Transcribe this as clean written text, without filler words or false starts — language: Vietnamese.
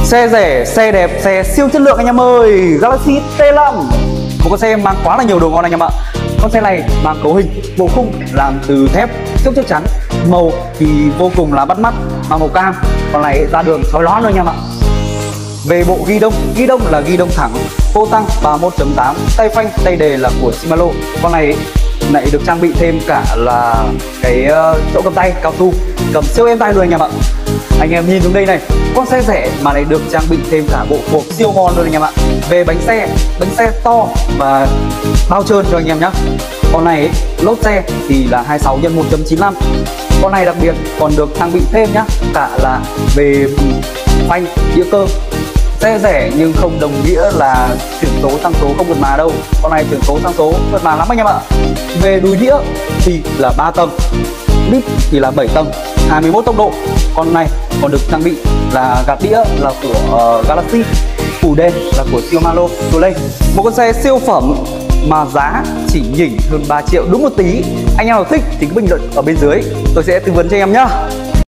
Xe rẻ, xe đẹp, xe siêu chất lượng anh em ơi. Galaxy T5, một con xe mang quá là nhiều đồ ngon anh em ạ. Con xe này mang cấu hình, bộ khung làm từ thép siêu chắc chắn, màu thì vô cùng là bắt mắt, mang màu cam. Con này ra đường soi lóa luôn anh em ạ. Về bộ ghi đông là ghi đông thẳng, phô tăng 31.8, tay phanh tay đề là của Shimano. Con này lại được trang bị thêm cả là cái chỗ cầm tay cao su, cầm siêu êm tay luôn anh em ạ. Anh em nhìn xuống đây này, con xe rẻ mà lại được trang bị thêm cả bộ hộp siêu ngon luôn anh em ạ. Về bánh xe to và bao trơn cho anh em nhé. Con này lốp xe thì là 26 x 1.95. Con này đặc biệt còn được trang bị thêm nhá, cả là về phanh đĩa cơ. Xe rẻ nhưng không đồng nghĩa là chuyển số sang số không mượt mà đâu. Con này chuyển số sang số mượt mà lắm anh em ạ. Về đùi đĩa thì là 3 tầng, đít thì là 7 tầng, 21 tốc độ. Con này còn được trang bị là gạt đĩa là của Galaxy, phủ đèn là của Shimano Soleil. Một con xe siêu phẩm mà giá chỉ nhỉnh hơn 3 triệu đúng một tí. Anh em nào thích thì cứ bình luận ở bên dưới, tôi sẽ tư vấn cho anh em nhá.